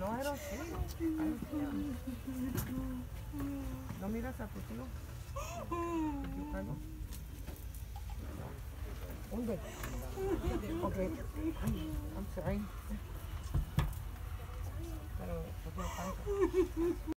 No, I don't see it. I don't see him. ¿No miras a tu tío? ¿Yucano? ¿Dónde? Okay. I'm sorry. Pero, pues, no tanto.